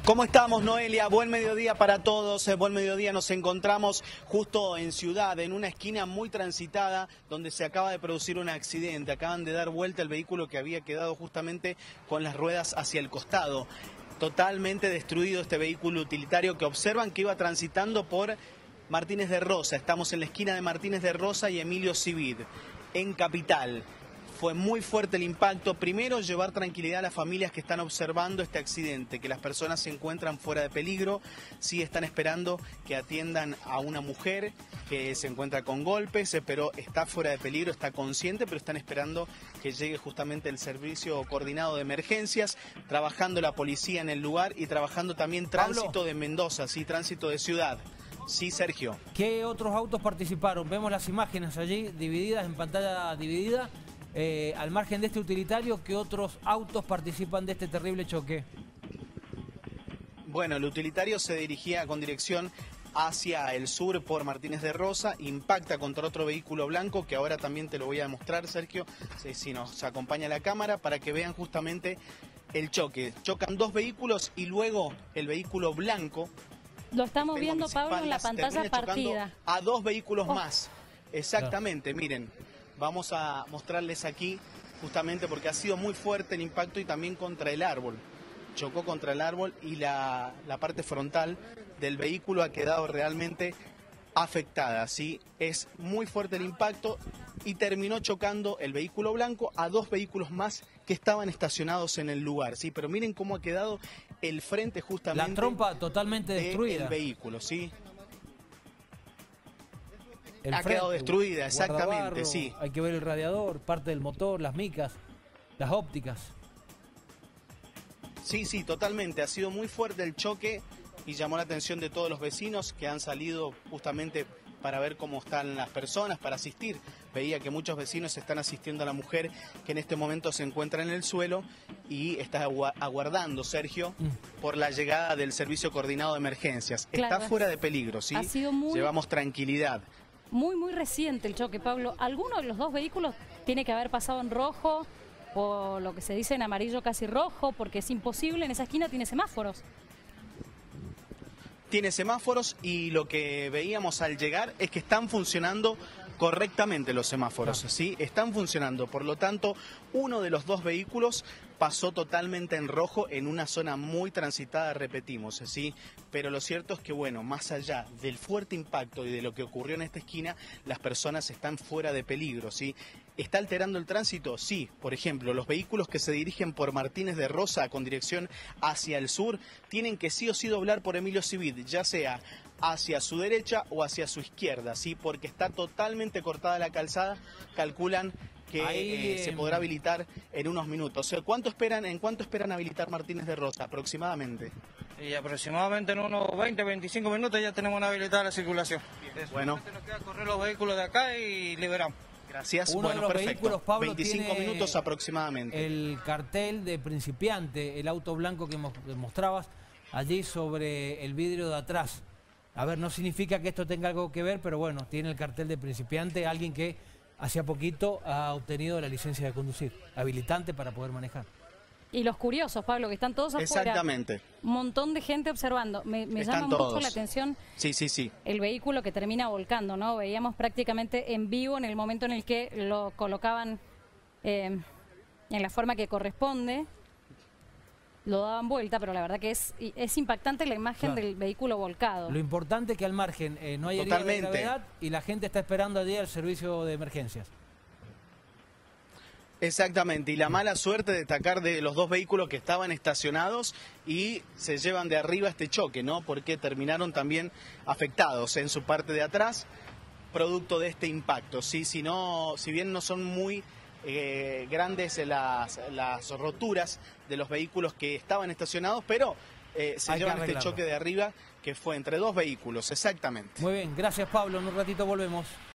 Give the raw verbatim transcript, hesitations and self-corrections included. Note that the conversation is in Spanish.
¿Cómo estamos, Noelia? Buen mediodía para todos, eh, buen mediodía. Nos encontramos justo en Ciudad, en una esquina muy transitada, donde se acaba de producir un accidente. Acaban de dar vuelta el vehículo que había quedado justamente con las ruedas hacia el costado. Totalmente destruido este vehículo utilitario que observan que iba transitando por Martínez de Rosa. Estamos en la esquina de Martínez de Rosa y Emilio Civit, en Capital. Fue muy fuerte el impacto. Primero, llevar tranquilidad a las familias que están observando este accidente, que las personas se encuentran fuera de peligro. Sí están esperando que atiendan a una mujer que se encuentra con golpes, pero está fuera de peligro, está consciente, pero están esperando que llegue justamente el servicio coordinado de emergencias, trabajando la policía en el lugar y trabajando también tránsito Pablo. de Mendoza, sí, tránsito de Ciudad. Sí, Sergio. ¿Qué otros autos participaron? Vemos las imágenes allí divididas, en pantalla dividida. Eh, al margen de este utilitario, ¿qué otros autos participan de este terrible choque? Bueno, el utilitario se dirigía con dirección hacia el sur por Martínez de Rosa, impacta contra otro vehículo blanco, que ahora también te lo voy a mostrar, Sergio, si, si nos acompaña la cámara, para que vean justamente el choque. Chocan dos vehículos y luego el vehículo blanco. Lo estamos viendo, Pablo, en la pantalla partida. A dos vehículos Oh. más. Exactamente, miren. Vamos a mostrarles aquí justamente porque ha sido muy fuerte el impacto y también contra el árbol. Chocó contra el árbol y la, la parte frontal del vehículo ha quedado realmente afectada, ¿sí? Es muy fuerte el impacto y terminó chocando el vehículo blanco a dos vehículos más que estaban estacionados en el lugar, ¿sí? Pero miren cómo ha quedado el frente justamente. La trompa totalmente destruida. Del vehículo, ¿sí? El ha frente, quedado destruida, exactamente, guardabarro, sí. Hay que ver el radiador, parte del motor, las micas, las ópticas. Sí, sí, totalmente. Ha sido muy fuerte el choque y llamó la atención de todos los vecinos que han salido justamente para ver cómo están las personas, para asistir. Veía que muchos vecinos están asistiendo a la mujer que en este momento se encuentra en el suelo y está aguardando, Sergio, mm. por la llegada del servicio coordinado de emergencias. Claro, está fuera de peligro, ¿sí? Ha sido muy... Llevamos tranquilidad. Muy, muy reciente el choque, Pablo. ¿Alguno de los dos vehículos tiene que haber pasado en rojo o lo que se dice en amarillo casi rojo? Porque es imposible, en esa esquina tiene semáforos. Tiene semáforos y lo que veíamos al llegar es que están funcionando correctamente los semáforos, ¿sí? Están funcionando, por lo tanto, uno de los dos vehículos pasó totalmente en rojo en una zona muy transitada, repetimos, ¿sí? Pero lo cierto es que, bueno, más allá del fuerte impacto y de lo que ocurrió en esta esquina, las personas están fuera de peligro, ¿sí? ¿Está alterando el tránsito? Sí. Por ejemplo, los vehículos que se dirigen por Martínez de Rosa con dirección hacia el sur tienen que sí o sí doblar por Emilio Civit, ya sea hacia su derecha o hacia su izquierda, ¿sí? Porque está totalmente cortada la calzada, calculan que Ahí, eh, se podrá habilitar en unos minutos. O sea, ¿cuánto esperan, ¿en cuánto esperan habilitar Martínez de Rosa aproximadamente? Y aproximadamente en unos veinte, veinticinco minutos ya tenemos una habilitada la circulación. Bueno. Nos queda correr los vehículos de acá y liberamos. Gracias. Uno bueno, de los perfecto. vehículos, Pablo, veinticinco tiene minutos aproximadamente. El cartel de principiante, el auto blanco que mostrabas allí sobre el vidrio de atrás. A ver, no significa que esto tenga algo que ver, pero bueno, tiene el cartel de principiante, alguien que hacía poquito ha obtenido la licencia de conducir, habilitante para poder manejar. Y los curiosos, Pablo, que están todos afuera. Exactamente. Un montón de gente observando. Me, me llama todos. mucho la atención sí, sí, sí. el vehículo que termina volcando, ¿no? Veíamos prácticamente en vivo en el momento en el que lo colocaban eh, en la forma que corresponde. Lo daban vuelta, pero la verdad que es, es impactante la imagen claro. del vehículo volcado. Lo importante es que al margen eh, no hay herida de gravedad y la gente está esperando allí al servicio de emergencias. Exactamente, y la mala suerte de destacar de los dos vehículos que estaban estacionados y se llevan de arriba este choque, ¿no? Porque terminaron también afectados en su parte de atrás, producto de este impacto, ¿sí? Si, no, si bien no son muy eh, grandes las, las roturas de los vehículos que estaban estacionados, pero eh, se llevan este choque de arriba que fue entre dos vehículos, exactamente. Muy bien, gracias Pablo, en un ratito volvemos.